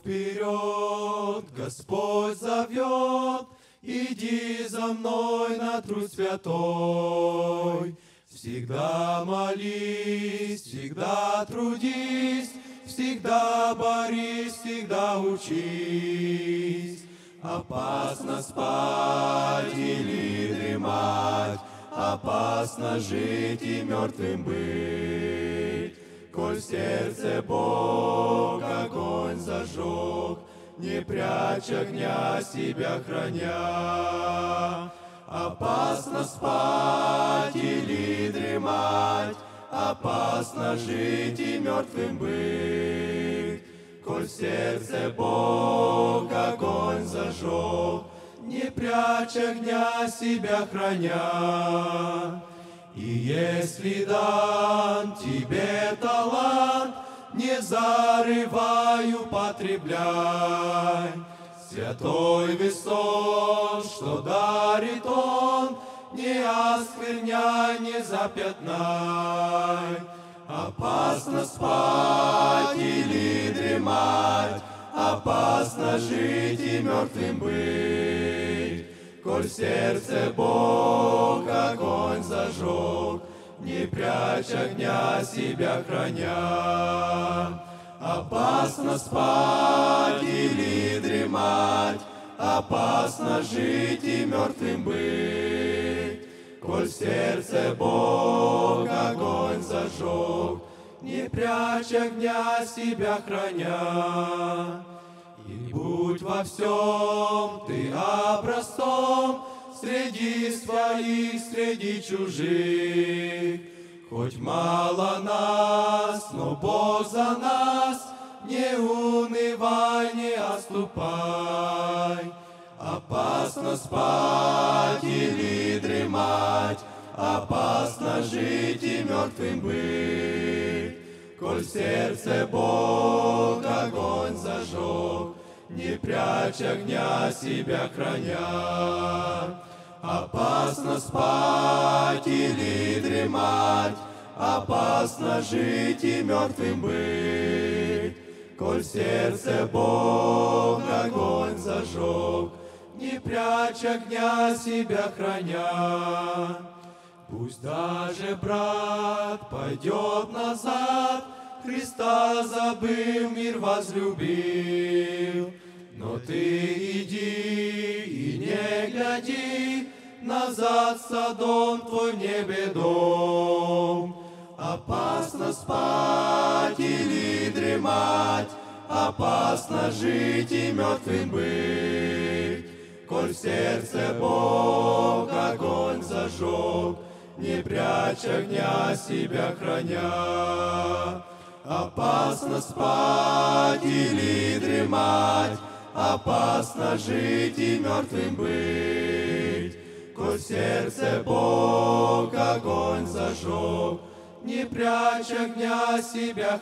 вперед, Господь зовет, иди за мной на труд святой. Всегда молись, всегда трудись, всегда борись, всегда учись. Опасно спать или дремать, опасно жить и мертвым быть. Коль в сердце Бог огонь зажег, не прячь огня, себя храня. Опасно спать или дремать, опасно жить и мертвым быть. Коль в сердце Бог огонь зажег, не прячь огня, себя храня. И если дан тебе талант, не зарывай, употребляй. Святой весон, что дарит Он, не оскверняй, не запятнай. Опасно спать или дремать, опасно жить и мертвым быть. Коль в сердце Бог огонь зажег, не прячь огня, себя храня. Опасно спать или дремать, опасно жить и мертвым быть. Коль в сердце Бог огонь зажег, не прячь огня, себя храня. И будь во всем ты образцом среди своих, среди чужих. Хоть мало нас, но Бог за нас, не унывай, не отступай. Опасно спать или дремать, опасно жить и мертвым быть. Коль в сердце Бог огонь зажег, не прячь огня, себя храня. Опасно спать или дремать, опасно жить и мертвым быть. Коль в сердце Бог огонь зажег, не прячь огня, себя храня. Пусть даже брат пойдет назад, Христа забыл, мир возлюбил. Но ты иди и не гляди, назад Содом твой в небе дом. Опасно спать или дремать, опасно жить и мертвым быть. Коль в сердце Бог огонь зажег, не прячь огня, себя храня. Опасно спать или дремать, опасно жить и мертвым быть. Коль в сердце Бог огонь зажег, не прячь огня, себя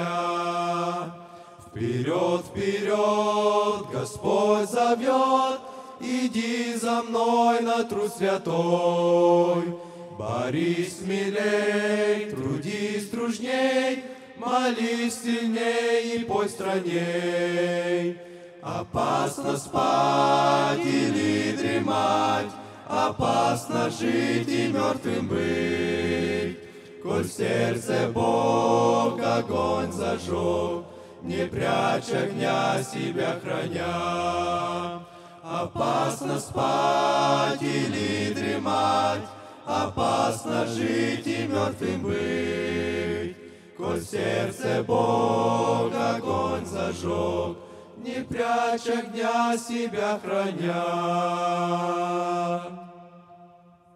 храня. Вперед, вперед, Господь зовет, иди за мной на труд святой. Борись смелей, трудись дружней, молись сильней и пой странней. Опасно спать или дремать, опасно жить и мертвым быть. Коль в сердце Бог огонь зажег, не прячь огня, себя храня. Опасно спать или дремать, опасно жить и мертвым быть. Коль в сердце Бог огонь зажег, не прячь огня, себя храня.